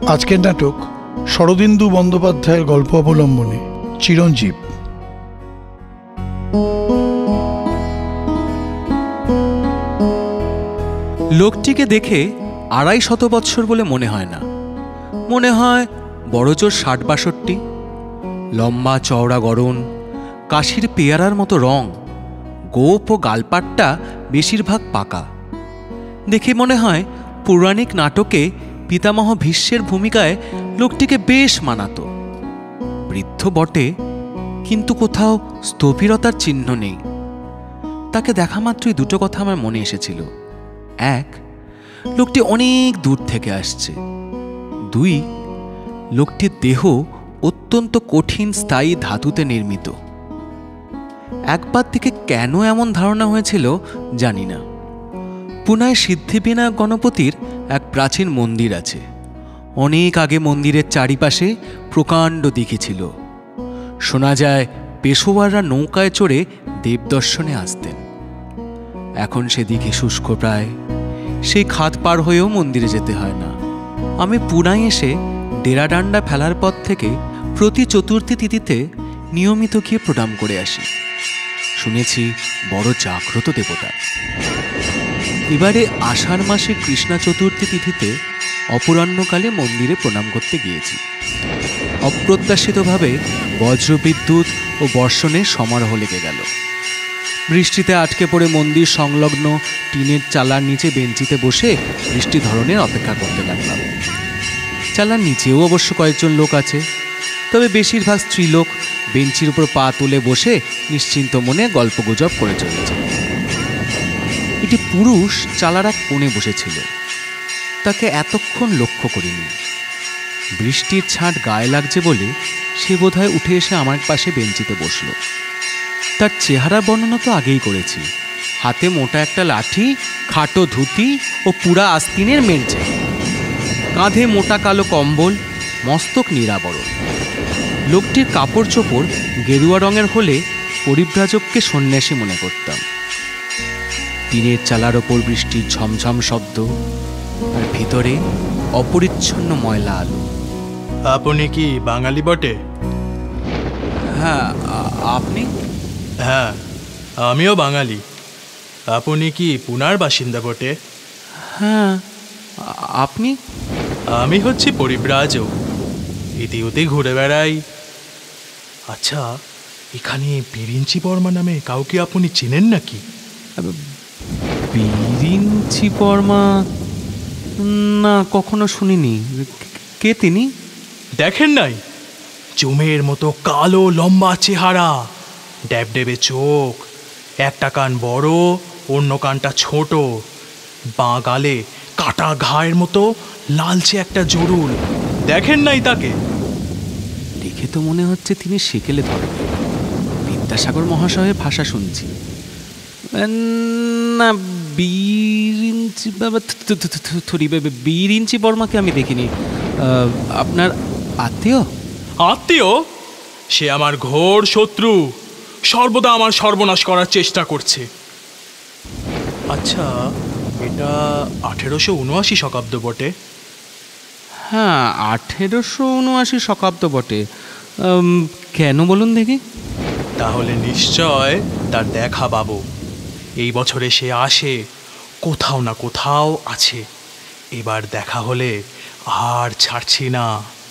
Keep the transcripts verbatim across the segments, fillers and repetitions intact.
আজকের নাটক শরদিন্দু বন্দ্যোপাধ্যায়ের গল্প অবলম্বনে চিরঞ্জীব। লোকটিকে দেখে আড়াই শত বৎসর বলে মনে হয় না, মনে হয় বড়জোর ষাট বাষট্টি। লম্বা চওড়া গড়ন, কাশির পেয়ারার মতো রং, গোপ ও গালপাটটা বেশিরভাগ পাকা। দেখে মনে হয় পৌরাণিক নাটকে পিতামহ ভীষ্মের ভূমিকায় লোকটিকে বেশ মানাতো। বৃদ্ধ বটে, কিন্তু কোথাও স্থবিরতার চিহ্ন নেই। তাকে দেখা মাত্রই দুটো কথা আমার মনে এসেছিল। এক, লোকটি অনেক দূর থেকে আসছে। দুই, লোকটির দেহ অত্যন্ত কঠিন স্থায়ী ধাতুতে নির্মিত। একবার থেকে কেন এমন ধারণা হয়েছিল জানি না। পুনায় সিদ্ধিবিনায়ক গণপতির এক প্রাচীন মন্দির আছে। অনেক আগে মন্দিরের চারিপাশে প্রকাণ্ড দিঘি ছিল। শোনা যায় পেশোয়াররা নৌকায় চড়ে দেবদর্শনে আসতেন। এখন সে দিঘি শুষ্ক প্রায়, সেই খাদ পার হয়েও মন্দিরে যেতে হয় না। আমি পুনায় এসে ডেরাডান্ডা ফেলার পর থেকে প্রতি চতুর্থী তিথিতে নিয়মিত গিয়ে প্রণাম করে আসি। শুনেছি বড় জাগ্রত দেবতা। এবারে আষাঢ় মাসে কৃষ্ণা চতুর্থী তিথিতে অপরাহ্নকালে মন্দিরে প্রণাম করতে গিয়েছি। অপ্রত্যাশিতভাবে বজ্রবিদ্যুৎ ও বর্ষণের সমারোহ লেগে গেল। বৃষ্টিতে আটকে পড়ে মন্দির সংলগ্ন টিনের চালার নিচে বেঞ্চিতে বসে বৃষ্টি ধরনের অপেক্ষা করতে লাগলাম। চালার নিচেও অবশ্য কয়েকজন লোক আছে, তবে বেশিরভাগ স্ত্রীলোক বেঞ্চির উপর পা তুলে বসে নিশ্চিন্ত মনে গল্পগুজব করে চলেছে। একটি পুরুষ চালার এক কোণে বসেছিল, তাকে এতক্ষণ লক্ষ্য করিনি। বৃষ্টির ছাঁট গায়ে লাগছে বলে সে বোধহয় উঠে এসে আমার পাশে বেঞ্চিতে বসল। তার চেহারা বর্ণনা তো আগেই করেছি। হাতে মোটা একটা লাঠি, খাটো ধুতি ও পুরা আস্তিনের মেঞ্চে, কাঁধে মোটা কালো কম্বল, মস্তক নিরাবরণ। লোকটির কাপড় চোপড় গেরুয়া রঙের হলে পরিব্রাজককে সন্ন্যাসী মনে করতাম। টিনের চালার ওপর বৃষ্টির ঝমঝম শব্দ, আর ভিতরে অপরিচ্ছন্ন ময়লা আলো। আপনি কি বাঙালি বটে? হ্যাঁ, আপনি? হ্যাঁ, আমিও বাঙালি। আপনি কি পুনার বাসিন্দা বটে? হ্যাঁ, আপনি? আমি হচ্ছি পরিব্রাজক, ইতি উতি ঘুরে বেড়াই। আচ্ছা, এখানে বিরিঞ্চি বর্মা নামে কাউকে আপনি চেনেন নাকি? বিরিঞ্চি বর্মা? না, কখনো শুনিনি। কে তিনি? দেখেন নাই? জমের মতো কালো লম্বা চেহারা, ড্যাবডেবে চোখ, একটা কান বড়, অন্য কানটা ছোট, বাঁ গালে কাটা ঘায়ের মতো লালচে একটা জরুল। দেখেন নাই তাকে? দেখে তো মনে হচ্ছে তিনি সেকেলে ধরেন। বিদ্যাসাগর মহাশয়ের ভাষা শুনছি। না, বিরিঞ্চি বাবা বিরিঞ্চি বর্মাকে আমি দেখিনি। আপনার আত্মীয়? আত্মীয়? সে আমার ঘোর শত্রু, সর্বদা আমার সর্বনাশ করার চেষ্টা করছে। আচ্ছা, এটা আঠেরোশো উনআশি শতাব্দ বটে? হ্যাঁ, আঠেরোশো উনআশি শতাব্দ বটে। কেন বলুন দেখি? তাহলে নিশ্চয় তার দেখা পাবো। এই বছরে সে আসে, কোথাও না কোথাও আছে। এবার দেখা হলে আর ছাড়ছি না।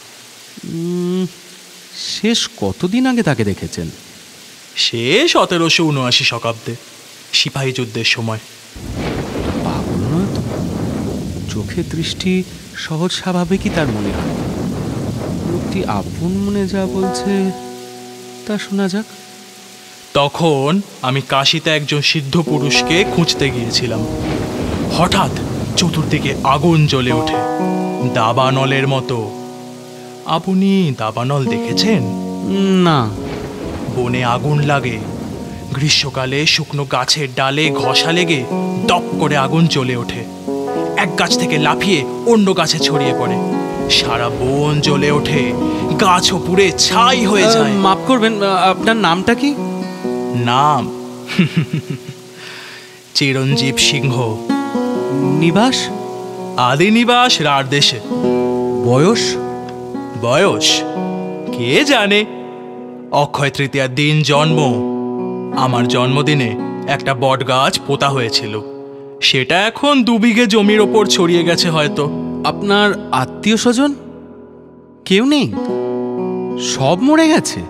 শেষ কতদিন আগে তাকে দেখেছেন? শেষ সতেরোশো উনআশি শতাব্দে, সিপাহী যুদ্ধের সময়। পাগল নয় তো? চোখের দৃষ্টি সহজ স্বাভাবিকই তার মনে হয়। লোকটি আপন মনে যা বলছে তা শোনা যাক। তখন আমি কাশিতে একজন সিদ্ধ পুরুষকে খুঁজতে গিয়েছিলাম। হঠাৎ চতুর্দিকে আগুন জ্বলে ওঠে, দাবানলের মতো। আপনি দাবানল দেখেছেন? না। বনে আগুন লাগে, গ্রীষ্মকালে শুকনো গাছের ডালে ঘষা লেগে দপ করে আগুন জ্বলে ওঠে। এক গাছ থেকে লাফিয়ে অন্য গাছে ছড়িয়ে পড়ে, সারা বন জ্বলে ওঠে, গাছও পুড়ে ছাই হয়ে যায়। মাফ করবেন, আপনার নামটা কি? নাম চিরঞ্জীব সিংহ। নিবাস? আদি নিবাস রাঢ় দেশে। বয়স? বয়স কে জানে। অক্ষয় তৃতীয়ার দিন জন্ম। আমার জন্মদিনে একটা বট গাছ পোতা হয়েছিল, সেটা এখন দু বিঘে জমির ওপর ছড়িয়ে গেছে হয়তো। আপনার আত্মীয় স্বজন কেউ নেই? সব মরে গেছে?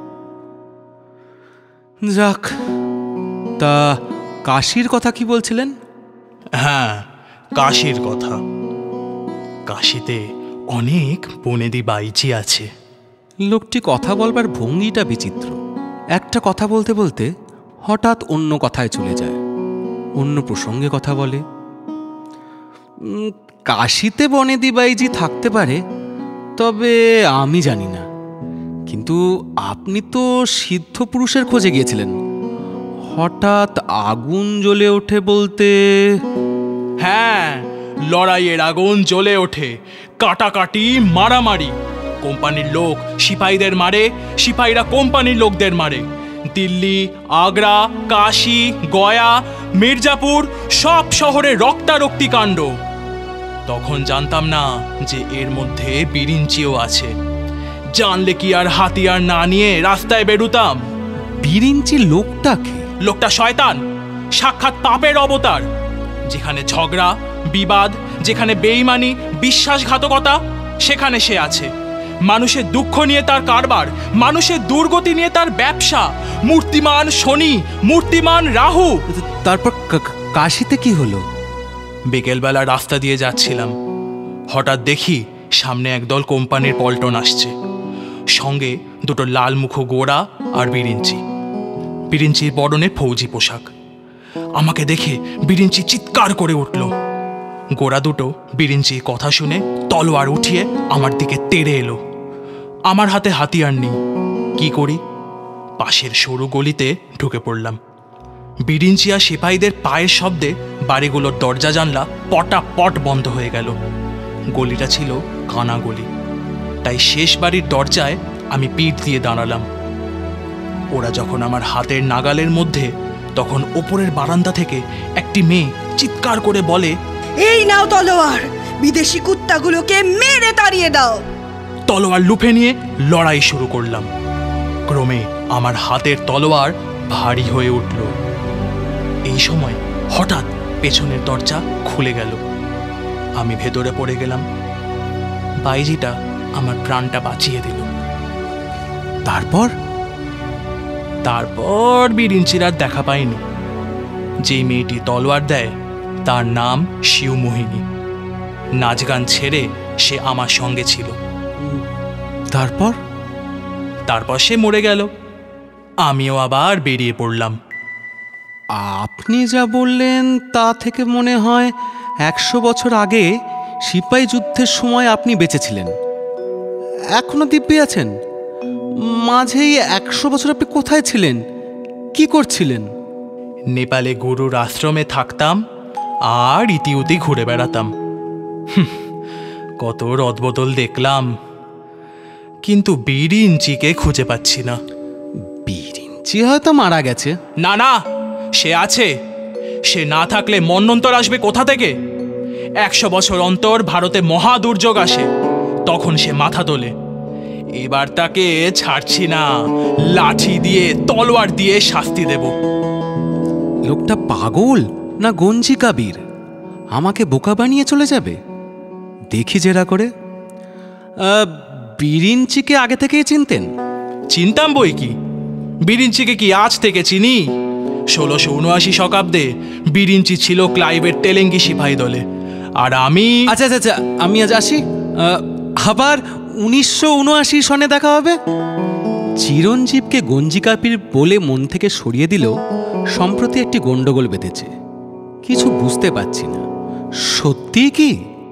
যাক, তা কাশীর কথা কি বলছিলেন? হ্যাঁ, কাশীর কথা। কাশীতে অনেক বনেদি বাইজি আছে। লোকটি কথা বলবার ভঙ্গিটা বিচিত্র। একটা কথা বলতে বলতে হঠাৎ অন্য কথায় চলে যায়, অন্য প্রসঙ্গে কথা বলে। উম, কাশীতে বনেদি বাইজি থাকতে পারে, তবে আমি জানি না। কিন্তু আপনি তো সিদ্ধ পুরুষের খোঁজে গিয়েছিলেন, হঠাৎ আগুন জ্বলে ওঠে বলতে? হ্যাঁ, লড়াইয়ের আগুন জ্বলে ওঠে, কাটাকাটি, মারামারি। কোম্পানির লোক সিপাহীদের মারে, সিপাহীরা কোম্পানির লোকদের মারে। দিল্লি, আগ্রা, কাশী, গয়া, মির্জাপুর সব শহরে রক্তারক্তি কাণ্ড। তখন জানতাম না যে এর মধ্যে বিরিঞ্চিও আছে। জানলে কি আর হাতিয়ার না নিয়ে রাস্তায় বেরুতাম? বিরিঞ্চি লোকটাকে? লোকটা শয়তান, সাক্ষাৎ পাপের অবতার। যেখানে ঝগড়া, বিবাদ, যেখানে বেঈমানি, বিশ্বাসঘাতকতা, সেখানে সে আছে। মানুষের দুঃখ নিয়ে তার কারবার, মানুষের দুর্গতি নিয়ে তার ব্যবসা। মূর্তিমান শনি, মূর্তিমান রাহু। তারপর কাশীতে কি হলো? বিকেলবেলা রাস্তা দিয়ে যাচ্ছিলাম, হঠাৎ দেখি সামনে একদল কোম্পানির পল্টন আসছে, সঙ্গে দুটো লাল মুখো গোরা আর বিরিঞ্চি। বিরিঞ্চির পরনে ফৌজি পোশাক। আমাকে দেখে বিরিঞ্চি চিৎকার করে উঠল। গোরা দুটো বিরিঞ্চির কথা শুনে তলোয়ার উঠিয়ে আমার দিকে তেড়ে এলো। আমার হাতে হাতিয়ার নেই, কি করি? পাশের সরু গলিতে ঢুকে পড়লাম। বিরিঞ্চি আর সিপাহীদের পায়ের শব্দে বাড়িগুলোর দরজা জানলা পটাপট বন্ধ হয়ে গেল। গলিটা ছিল কানা গলি, তাই শেষ বাড়ির দরজায় আমি পিঠ দিয়ে দাঁড়ালাম। ওরা যখন আমার হাতের নাগালের মধ্যে, তখন ওপরের বারান্দা থেকে একটি মেয়ে চিৎকার করে বলে, এই নাও তলোয়ার, বিদেশি কুত্তাগুলোকে মেরে তাড়িয়ে দাও। তলোয়ার লুফে নিয়ে লড়াই শুরু করলাম। ক্রমে আমার হাতের তলোয়ার ভারী হয়ে উঠল। এই সময় হঠাৎ পেছনের দরজা খুলে গেল, আমি ভেতরে পড়ে গেলাম। বাইজিটা আমার প্রাণটা বাঁচিয়ে দিল। তারপর? তারপর বিরিঞ্চির আর দেখা পাইনি। যে মেয়েটি তলোয়ার দেয় তার নাম শিবমোহিনী। নাচ গান ছেড়ে সে আমার সঙ্গে ছিল। তারপর? তারপর সে মরে গেল, আমিও আবার বেরিয়ে পড়লাম। আপনি যা বললেন তা থেকে মনে হয় একশো বছর আগে সিপাহী যুদ্ধের সময় আপনি বেঁচেছিলেন, এখনো দিব্যি আছেন। মাঝেই একশো বছর আপনি কোথায় ছিলেন, কি করছিলেন? নেপালে গুরুর আশ্রমে থাকতাম আর ইতিউতি ঘুরে বেড়াতাম। কত রদবদল দেখলাম, কিন্তু বিরিঞ্চিকে খুঁজে পাচ্ছি না। বিরিঞ্চি হয়তো মারা গেছে। না না, সে আছে। সে না থাকলে মন্বন্তর আসবে কোথা থেকে? একশো বছর অন্তর ভারতে মহা দুর্যোগ আসে, তখন সে মাথা তোলে। এবার তাকে ছাড়ছি না, লাঠি দিয়ে তলোয়ার দিয়ে শাস্তি দেব। লোকটা পাগল না গঞ্জি কাবির? আমাকে বোকা বানিয়ে চলে যাবে। দেখি জেরা করে। বিরিঞ্চিকে আগে থেকেই চিনতেন? চিনতাম বই কি, বিরিঞ্চিকে কি আজ থেকে চিনি? ষোলোশো উনআশি শতাব্দে বিরিঞ্চি ছিল ক্লাইভের তেলেঙ্গি সিপাহী দলে, আর আমি। আচ্ছা আচ্ছা আচ্ছা, আমি আজ আসি। আবার উনিশশো উনআশি সনে দেখা হবে। চিরঞ্জীবকে গঞ্জি কাপির বলে মন থেকে সরিয়ে দিলেও সম্প্রতি একটি গন্ডগোল বেঁধেছে, কিছু বুঝতে পারছি না। সত্যি কি?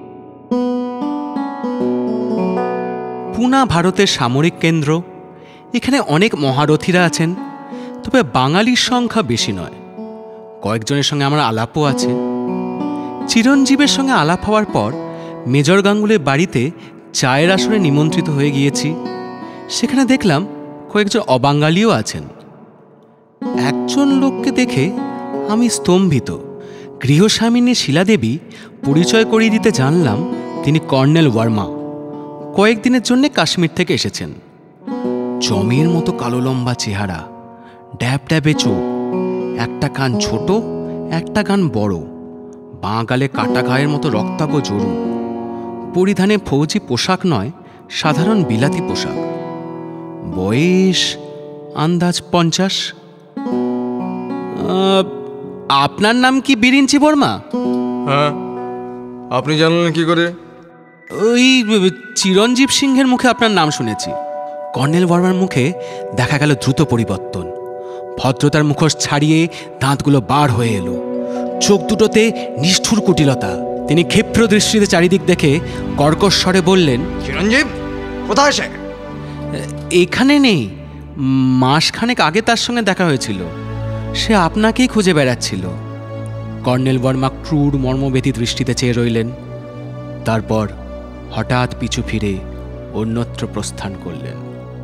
পুনা ভারতের সামরিক কেন্দ্র, এখানে অনেক মহারথীরা আছেন, তবে বাঙালির সংখ্যা বেশি নয়। কয়েকজনের সঙ্গে আমার আলাপও আছে। চিরঞ্জীবের সঙ্গে আলাপ হওয়ার পর মেজর গাঙ্গুলির বাড়িতে চায়ের আসরে নিমন্ত্রিত হয়ে গিয়েছি। সেখানে দেখলাম কয়েকজন অবাঙালিও আছেন। একজন লোককে দেখে আমি স্তম্ভিত। গৃহস্বামিনী শিলাদেবী পরিচয় করিয়ে দিতে জানলাম তিনি কর্নেল ওয়ার্মা, কয়েকদিনের জন্য কাশ্মীর থেকে এসেছেন। জমের মতো কালো লম্বা চেহারা, ড্যাব ড্যাবে চোখ, একটা কান ছোট, একটা কান বড়, বাঁ গালে কাটা ঘায়ের মতো রক্তাভ জরু। পরিধানে ফৌজি পোশাক নয়, সাধারণ বিলাতি পোশাক। বয়স আন্দাজ পঞ্চাশ। আপনার নাম কি বিরিঞ্চি বর্মা? হ্যাঁ, আপনি জানলেন কি করে? ওই চিরঞ্জীব সিংহের মুখে আপনার নাম শুনেছি। কর্নেল বর্মার মুখে দেখা গেল দ্রুত পরিবর্তন। ভদ্রতার মুখোশ ছাড়িয়ে দাঁতগুলো বার হয়ে এলো, চোখ দুটোতে নিষ্ঠুর কুটিলতা। তিনি ক্ষিপ্র দৃষ্টিতে চারিদিক দেখে কর্কশ স্বরে বললেন, চিরঞ্জীব কোথায় সে? এখানে নেই, মাসখানেক আগে তার সঙ্গে দেখা হয়েছিল। সে আপনাকেই খুঁজে বেড়াচ্ছিল। কর্নেল বর্মা ক্রূর মর্মবেদী দৃষ্টিতে চেয়ে রইলেন, তারপর হঠাৎ পিছু ফিরে অন্যত্র প্রস্থান করলেন।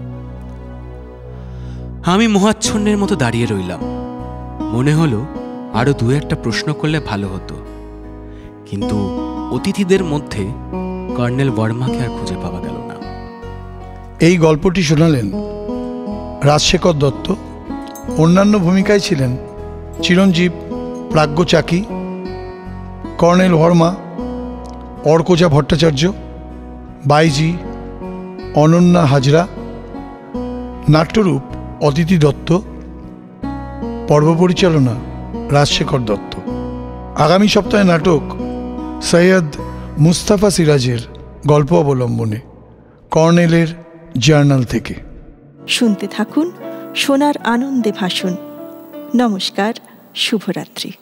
আমি মোহাচ্ছন্নের মতো দাঁড়িয়ে রইলাম। মনে হলো আরো দু একটা প্রশ্ন করলে ভালো হতো, কিন্তু অতিথিদের মধ্যে কর্নেল বর্মাকে আর খুঁজে পাওয়া গেল না। এই গল্পটি শোনালেন রাজশেখর দত্ত। অন্যান্য ভূমিকায় ছিলেন চিরঞ্জীব, প্রাজ্ঞ চাকি, কর্নেল বর্মা, অর্কজা ভট্টাচার্য, বাইজি, অনন্যা হাজরা। নাট্যরূপ অদিতি দত্ত। পর্ব পরিচালনা রাজশেখর দত্ত। আগামী সপ্তাহে নাটক সৈয়দ মুস্তাফা সিরাজের গল্প অবলম্বনে কর্নেলের জার্নাল থেকে। শুনতে থাকুন সোনার আনন্দে ভাষণ। নমস্কার, শুভরাত্রি।